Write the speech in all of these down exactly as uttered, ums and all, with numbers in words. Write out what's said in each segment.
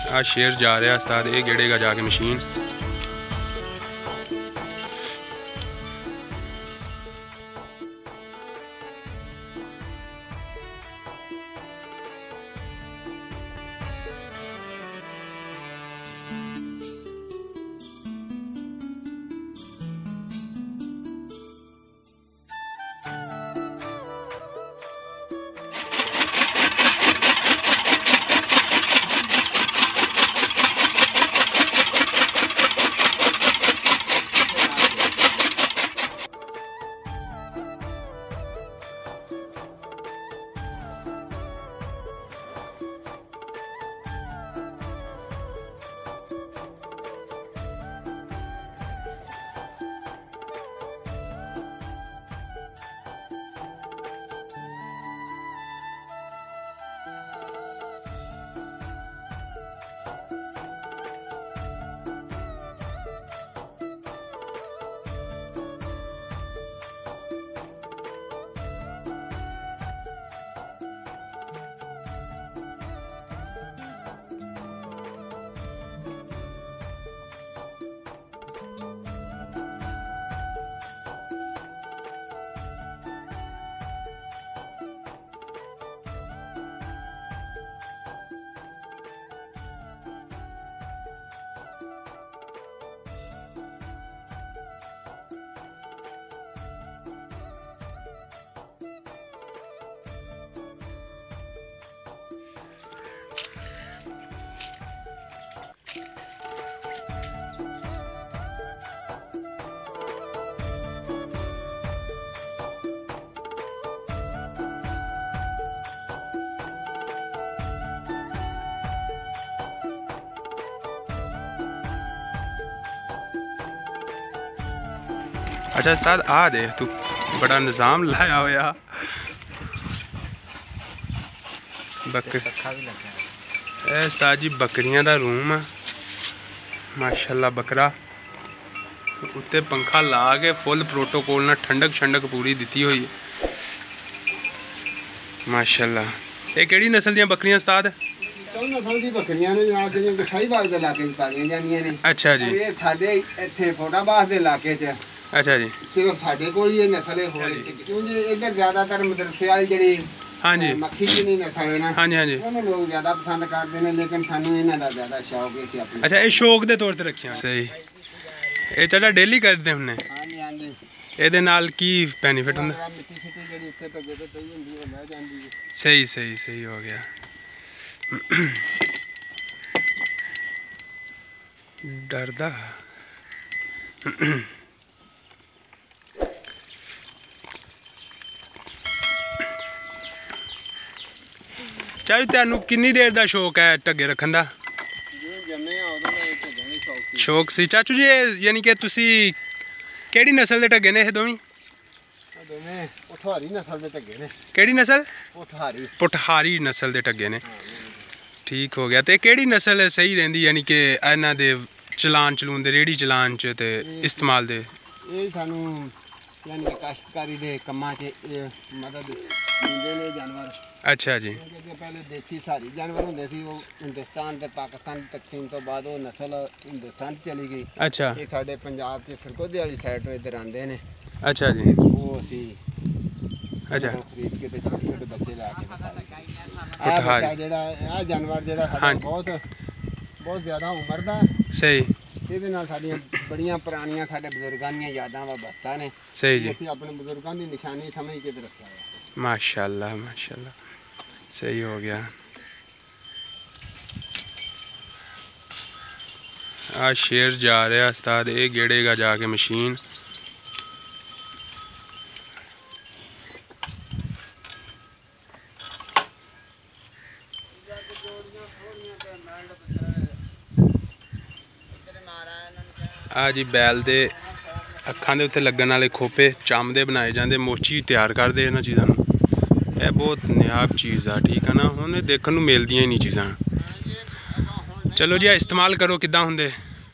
आ शेर जा रहा उस्ताद, ये गेड़ेगा जाके मशीन। अच्छा उस्ताद आ देख तू बड़ा निज़ाम लाया होया। बकर उस्ताद जी बकरियां दा रूम है माशाल्लाह। बकरा उत्ते पंखा ला के फुल प्रोटोकोल ना ठंडक शंडक पूरी दी हुई है माशाल्लाह। ये केड़ी नस्ल दी बकरियां उस्ताद? नस्ल दी बकरियां ने जनाब जेहड़ियां शाहीवाल दे इलाके च पाईयां जांदियां ने। अच्छा जी। ये साडे इत्थे फोटाबाद दे इलाके च अच्छा जी सिर्फ साडे कोल ही नस्ल है होर क्योंकि इधर ज्यादातर मदरसे वाली जेहड़ी हाँ जी मक्खी की नहीं नस्ल है ना। हाँ जी हाँ जी उन्हें लोग ज्यादा पसंद करते हैं लेकिन सानू इन्हां दा ज्यादा शौक है कि अपने। अच्छा ये शौक दे तौर ते रखियां सही। ये चाचा डेली करदे हुन्ने? हां जी हां जी। ਇਹਦੇ ਨਾਲ ਕੀ ਬੈਨੀਫਿਟ ਹੁੰਦਾ? ਮਿੱਟੀ ਸਿੱਟੀ ਜਿਹੜੀ ਉੱਤੇ ਧੱਗੇ ਤੇ ਪਈ ਹੁੰਦੀ ਹੈ ਲੈ ਜਾਂਦੀ ਹੈ। ਸਹੀ ਸਹੀ ਸਹੀ ਹੋ ਗਿਆ। ਡਰਦਾ ਚਾਚੂ ਤੈਨੂੰ ਕਿੰਨੀ ਦੇਰ ਦਾ ਸ਼ੌਕ ਹੈ ਢੱਗੇ ਰੱਖਣ ਦਾ? ਜਿਵੇਂ ਜੰਮੇ ਆ ਉਦੋਂ ਦਾ ਇਹ ਢੱਗੇ ਦੀ ਸ਼ੌਕ ਸੀ। ਸ਼ੌਕ ਸੀ ਚਾਚੂ ਜੀ। ਇਹ ਯਾਨੀ ਕਿ ਤੁਸੀਂ ਕਿਹੜੀ ਨਸਲ ਦੇ ਢੱਗੇ ਨੇ ਇਹ ਦੋਵੇਂ? ਇਹ ਦੋਵੇਂ ਪੁਠਾਰੀ ਨਸਲ ਦੇ ਢੱਗੇ ਨੇ। ਕਿਹੜੀ ਨਸਲ? ਪੁਠਾਰੀ। ਪੁਠਾਰੀ ਨਸਲ ਦੇ ਢੱਗੇ ਨੇ। ਠੀਕ ਹੋ ਗਿਆ। ਤੇ ਕਿਹੜੀ ਨਸਲ ਸਹੀ ਰਹਿੰਦੀ ਯਾਨੀ ਕਿ ਇਹਨਾਂ ਦੇ ਚਲਾਨ ਚਲੂਨ ਦੇ ਰੇੜੀ ਚਲਾਨ ਚ ਤੇ ਇਸਤੇਮਾਲ ਦੇ? ਇਹ ਸਾਨੂੰ ਯਾਨੀ ਕਿ ਕਾਸ਼ਤਕਾਰੀ ਦੇ ਕੰਮਾਂ 'ਚ ਇਹ ਮਦਦ ਦਿੰਦੇ ਨੇ ਜਾਨਵਰ। ਅੱਛਾ ਜੀ। ਕਿਉਂਕਿ ਪਹਿਲੇ ਦੇਸੀ ਸਾਰੀ ਜਾਨਵਰ ਹੁੰਦੇ ਸੀ ਉਹ ਹਿੰਦੁਸਤਾਨ ਤੇ ਪਾਕਿਸਤਾਨ ਦੀ ਤਕਸੀਮ ਤੋਂ ਬਾਅਦ ਉਹ ਨਸਲ ਹਿੰਦੁਸਤਾਨ 'ਚ ਚਲੀ ਗਈ। ਅੱਛਾ। ਇਹ ਸਾਡੇ ਪੰਜਾਬ 'ਚ ਸਰਗੋਧੇ ਵਾਲੀ ਸਾਈਡ ਤੋਂ ਇੱਧਰ ਆਉਂਦੇ ਨੇ। ਅੱਛਾ ਜੀ। ਉਹ ਅਸੀਂ ਅੱਛਾ ਖਰੀਦ ਕੇ ਤੇ ਛੋਟੇ ਛੋਟੇ ਬੱਚੇ ਲਾ ਕੇ ਪੁਠਾਰੀ। ਆਹ ਬੱਚਾ ਜਿਹੜਾ ਆਹ ਜਾਨਵਰ ਜਿਹੜਾ ਸਾਡਾ ਬਹੁਤ ਬਹੁਤ ਜ਼ਿਆਦਾ ਉਮਰ ਦਾ ਸਹੀ। ਇਹਦੇ ਨਾਲ ਸਾਡੀਆਂ ਬੜੀਆਂ ਪੁਰਾਣੀਆਂ ਸਾਡੇ ਬਜ਼ੁਰਗਾਂ ਦੀਆਂ ਯਾਦਾਂ ਵਾਬਸਤਾ ਨੇ। ਸਹੀ ਜੀ। ਅਸੀਂ ਆਪਣੇ ਬਜ਼ੁਰਗਾਂ ਦੀ ਨਿਸ਼ਾਨੀ ਸਮਝ ਕੇ ਤੇ ਰੱਖਿਆ ਹੈ। माशाल्लाह माशाल्लाह सही हो गया। आ शेर जा रहा उस्ताद, ये गेड़ेगा जाके मशीन। आ जी बैल दे ਅੱਖਾਂ ਦੇ ਉੱਤੇ ਲੱਗਣ ਵਾਲੇ ਖੋਪੇ ਚਮ ਦੇ ਬਣਾਏ ਜਾਂਦੇ, ਮੋਚੀ ਤਿਆਰ ਕਰਦੇ ਇਹਨਾਂ ਚੀਜ਼ਾਂ ਨੂੰ। ਇਹ ਬਹੁਤ ਨਿਆਬ ਚੀਜ਼ ਆ ਠੀਕ ਆ ਨਾ। ਹੁਣ ਇਹ ਦੇਖਣ ਨੂੰ ਮਿਲਦੀਆਂ ਹੀ ਨਹੀਂ ਚੀਜ਼ਾਂ। ਚਲੋ ਜੀ ਇਸਤੇਮਾਲ ਕਰੋ ਕਿੱਦਾਂ ਹੁੰਦੇ।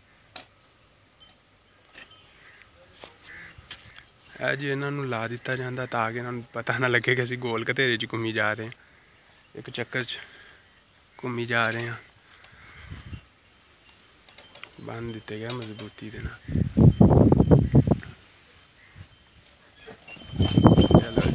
ਇਹ ਜੀ ਇਹਨਾਂ ਨੂੰ ਲਾ ਦਿੱਤਾ ਜਾਂਦਾ ਤਾਂ ਕਿ ਇਹਨਾਂ ਨੂੰ ਪਤਾ ਨਾ ਲੱਗੇ ਕਿ ਅਸੀਂ ਗੋਲ ਘਤੇਰੇ 'ਚ ਘੁੰਮੀ ਜਾ ਰਹੇ ਹਾਂ, ਇੱਕ ਚੱਕਰ 'ਚ ਘੁੰਮੀ ਜਾ ਰਹੇ ਹਾਂ। बन दिते गए मजबूती दे नाल। चलो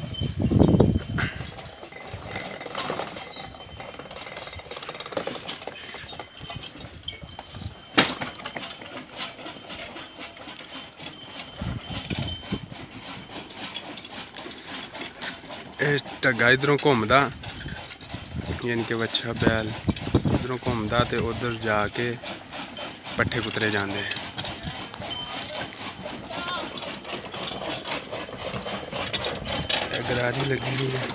इस ढग्गा इधरों घूमदा, यानी कि बच्चा बैल उधरों घूमदा ते उधर जाके पट्ठे कुतरे जाते हैं। गरारी लगी हुई है।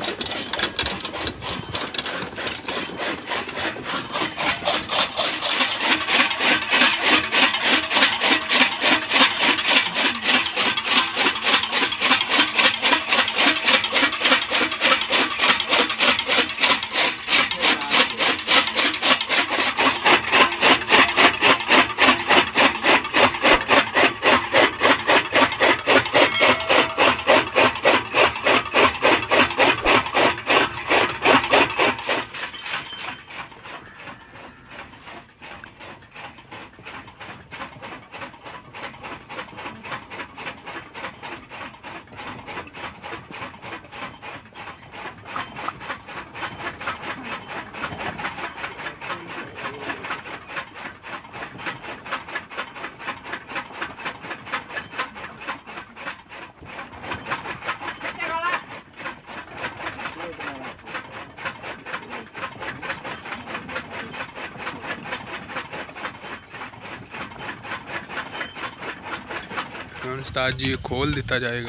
उस्ताद जी खोल दिता जाएगा।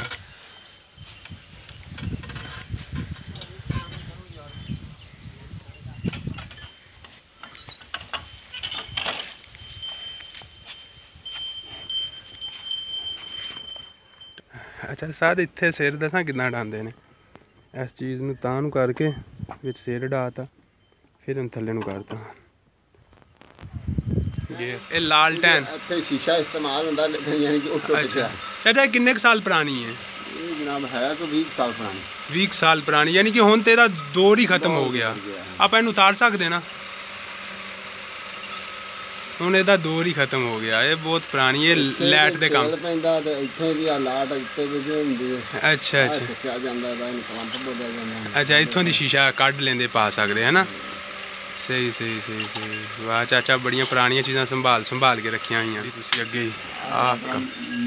अच्छा उस्ताद इत्थे सिर दसा कितना डांदे ने, इस चीज़ नूं तां नूं करके विच सिर डाता, फिर हम थल्ले नूं करता। ये लालटेन ਇੱਥੇ ਸ਼ੀਸ਼ਾ ਇਸਤੇਮਾਲ ਹੁੰਦਾ, ਯਾਨੀ ਕਿ ਉਹ ਟੁੱਟ ਗਿਆ। चाचा किन्ने क साल पुरानी है? ਇਹ ਜਨਾਬ ਹੈ ਕੋਈ ਵੀਹ ਸਾਲ ਪੁਰਾਣੀ। ਵੀਹ ਸਾਲ ਪੁਰਾਣੀ, यानी कि हुण तेरा दौर ही खत्म हो गया। ਆਪਾਂ ਇਹਨੂੰ ਉਤਾਰ ਸਕਦੇ ਨਾ? ਹੁਣ ਇਹਦਾ ਦੌਰ ਹੀ ਖਤਮ ਹੋ ਗਿਆ। ਇਹ ਬਹੁਤ ਪੁਰਾਣੀ, ਇਹ ਲਾਈਟ ਦੇ ਕੰਮ ਪੈਂਦਾ ਤੇ ਇੱਥੇ ਦੀ ਆ ਲਾਟ ਉੱਤੇ ਵੀ ਹੁੰਦੀ ਹੈ। ਅੱਛਾ ਅੱਛਾ ਕਿਹਾ ਜਾਂਦਾ ਇਹਦਾ ਇਹਨੂੰ ਕਲੰਪ ਬੋਲਿਆ ਜਾਂਦਾ। ਅੱਛਾ ਇੱਥੋਂ ਦੀ ਸ਼ੀਸ਼ਾ ਕੱਢ ਲੈਂਦੇ ਪਾ ਸਕਦੇ ਹੈ ਨਾ। सही सही सही सही, वाह चाचा बड़िया पुरानिया चीज़ां संभाल संभाल के रखिया हुई तुसीं अगे ही। आ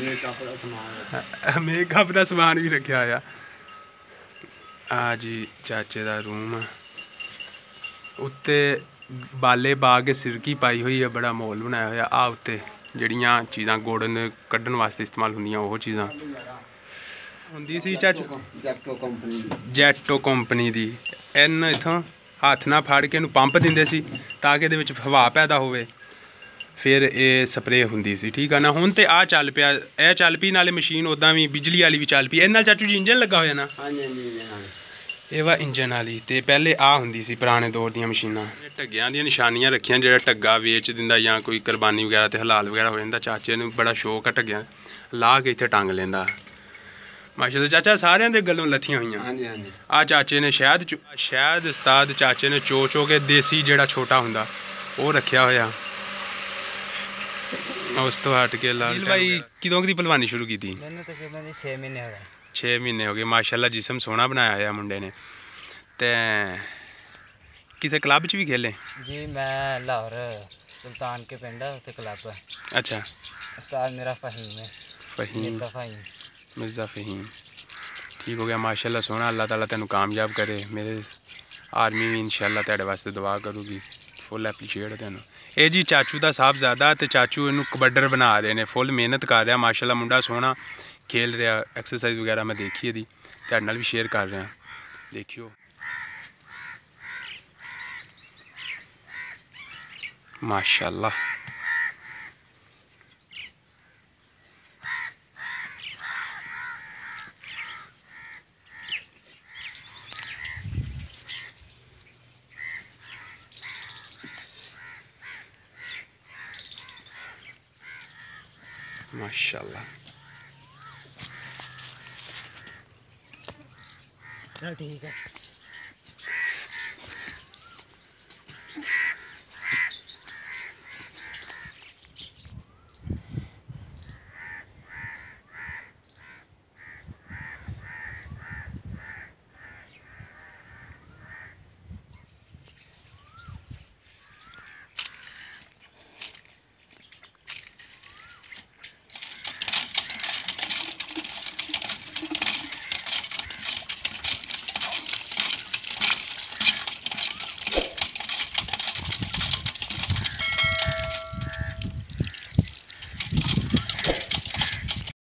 मेकअप का समान भी रखा होया। आ जी चाचे का रूम, उत्ते बाले पा के सिरकी पाई हुई है, बड़ा माहौल बनाया होया। आ उत्ते जड़ियाँ चीज़ां गुड़ कड्ढण वास्ते इस्तेमाल होंदियां वो चीज़ां हुंदी सी चाचू। जैक्टो कंपनी दी, जैक्टो कंपनी दी। इन इत्थों हथ ना फड़ के इहनूं पंप दिंदे सी ताकि इहदे विच हवा पैदा होवे, फिर ये स्प्रे हुंदी सी। ठीक है ना। हुण ते आ चल पिया, ए चल पई नाले मशीन उदां भी बिजली वाली भी चल पई। इहदे नाल चाचू जी इंजन लगा होया ना? हाँ जी हाँ जी। ਇਹ ਵਾ ਇੰਜਨ ਵਾਲੀ, ਤੇ ਪਹਿਲੇ ਆ ਹੁੰਦੀ ਸੀ ਪੁਰਾਣੇ ਦੌਰ ਦੀਆਂ ਮਸ਼ੀਨਾਂ। ਇਹ ਢੱਗਿਆਂ ਦੀਆਂ ਨਿਸ਼ਾਨੀਆਂ ਰੱਖੀਆਂ, ਜਿਹੜਾ ਢੱਗਾ ਵੇਚ ਦਿੰਦਾ ਜਾਂ ਕੋਈ ਕੁਰਬਾਨੀ ਵਗੈਰਾ ਤੇ ਹਲਾਲ ਵਗੈਰਾ ਹੋ ਜਾਂਦਾ, ਚਾਚੇ ਨੂੰ ਬੜਾ ਸ਼ੌਕ ਆ ਢੱਗਿਆਂ ਲਾ ਕੇ ਇੱਥੇ ਟੰਗ ਲੈਂਦਾ। ਮਾਸ਼ਾਅੱਲਾ ਚਾਚਾ ਸਾਰਿਆਂ ਦੇ ਗੱਲੋਂ ਲੱਥੀਆਂ ਹੋਈਆਂ। ਹਾਂਜੀ ਹਾਂਜੀ। ਆ ਚਾਚੇ ਨੇ ਸ਼ਾਇਦ ਸ਼ਾਇਦ ਉਸਤਾਦ ਚਾਚੇ ਨੇ ਚੋ ਚੋ ਕੇ ਦੇਸੀ ਜਿਹੜਾ ਛੋਟਾ ਹੁੰਦਾ ਉਹ ਰੱਖਿਆ ਹੋਇਆ। ਉਸ ਤੋਂ ਹਟ ਕੇ ਲਾਲ ਭਾਈ ਕਿਦੋਂ ਦੀ ਭਲਵਾਨੀ ਸ਼ੁਰੂ ਕੀਤੀ? ਮੈਨੂੰ ਤਕਰੀਬਨ ਛੇ ਮਹੀਨੇ ਹੋ ਗਏ। छे महीने हो गए। माशाल्लाह जिसम सोहना बनाया है मुंडे ने। ते किसी क्लब च भी खेले? जी मैं लाहौर सुल्तान के पिंड उत्ते क्लब है। अच्छा। उस्ताद मेरा फ़हीम है। फ़हीम मिर्ज़ा फ़हीम। मिर्ज़ा फ़हीम ठीक हो गया माशाल्लाह सोहना। अल्लाह ताला तेनू कामयाब करे। मेरे आर्मी भी इंशाल्लाह तेरे वास्ते दुआ करूगी। फुल एप्रीशिएट तेनू। ये जी चाचू का साहबजादा ते चाचू इनू कबड्डर बना रहे हैं, फुल मेहनत कर रहा माशाल्लाह। मुंडा सोहना खेल रहा, एक्सरसाइज वगैरह मैं देखी दी तेरे नाल भी शेयर कर रहा। देखियो माशाल्लाह। माशाल्लाह। चल ठीक है।